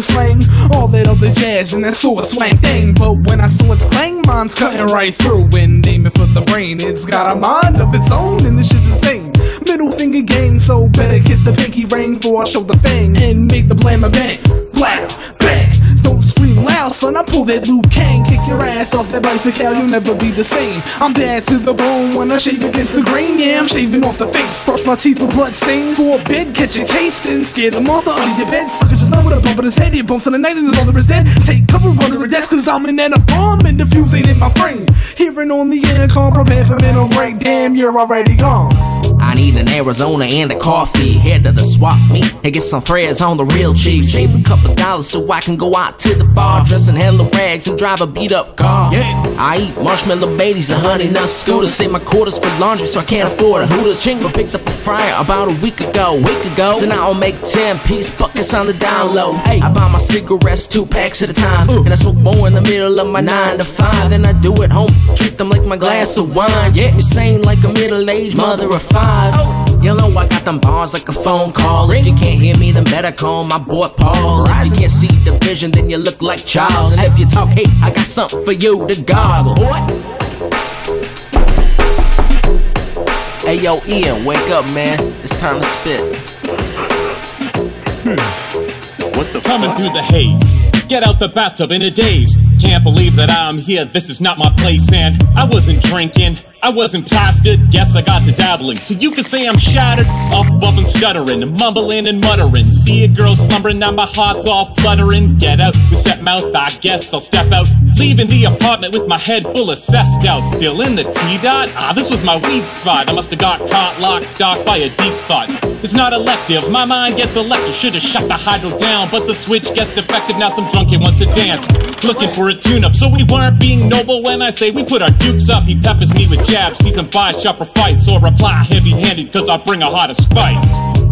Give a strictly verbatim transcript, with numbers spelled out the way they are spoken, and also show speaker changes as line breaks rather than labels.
slang, all that other jazz and that sword slang thing. But when I saw its clang, mine's cutting right through and aiming for the brain. It's got a mind of its own and this shit's insane. Middle finger gang, so better kiss the pinky ring before I show the fang and make the blam a bang. Blam, bang. Don't scream loud, son, I pull that Liu Kang. Kick your ass off that bicycle, you'll never be the same. I'm bad to the bone when I shave against the grain. Yeah, I'm shaving off the face, brush my teeth with blood stains. For a bed, catch your case, and scare the monster under your bed. Sucker just know with a bump in his head, he bumps in the night and his mother is dead. Take cover under a desk, cause I'm in that a bomb and the fuse ain't in my frame. Hearing on the intercom, prepare for mental break. Damn, you're already gone.
I need an Arizona and a coffee. Head to the swap meet and get some threads on the real cheap. Save a couple dollars so I can go out to the bar, dress in hella rags and drive a beat up car. Yeah. I eat marshmallow babies and honey nut scooters. Save my quarters for laundry so I can't afford a Hooters. Chingle picked up a fryer about a week ago, week ago. So now I'll make ten piece buckets on the down low. Hey, I buy my cigarettes two packs at a time, uh. and I smoke more in the middle of my nine to five. Then I do it home, treat them like my glass of wine. Yeah, insane like a middle-aged mother of five. Oh, you know I got them bars like a phone call. If you can't hear me, then better call my boy Paul. If you can't see the vision, then you look like Charles. And if you talk hate, I got something for you to goggle. What? Hey yo, Ian, wake up, man. It's time to spit.
What the Coming fuck? Through the haze, get out the bathtub in a daze. Can't believe that I'm here, this is not my place. And I wasn't drinking, I wasn't plastered. Guess I got to dabbling, so you could say I'm shattered. Up, up and stuttering, mumbling and muttering. See a girl slumbering, now my heart's all fluttering. Get out, with set mouth, I guess I'll step out. Leaving the apartment with my head full of cessed out. Still in the T-dot? Ah, this was my weed spot. I must've got caught, locked, stocked by a deep thought. It's not elective, my mind gets electric. Should've shut the hydro down, but the switch gets defective. Now some drunken wants to dance, looking for a tune-up. So we weren't being noble when I say we put our dukes up. He peppers me with jabs, season five sharper fights, or reply heavy-handed cause I bring a hotter spice.